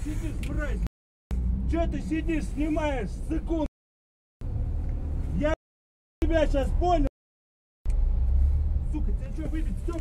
сидишь, мразь? Че ты сидишь, снимаешь, секунду? Я тебя сейчас понял. Сука, тебя что, выбить стекла?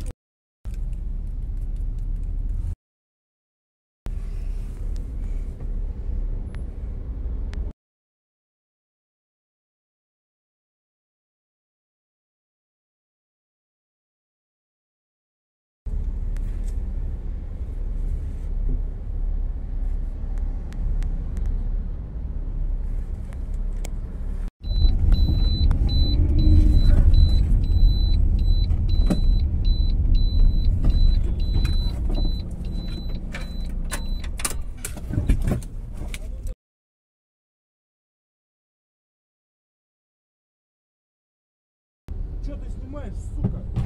Че ты снимаешь, сука?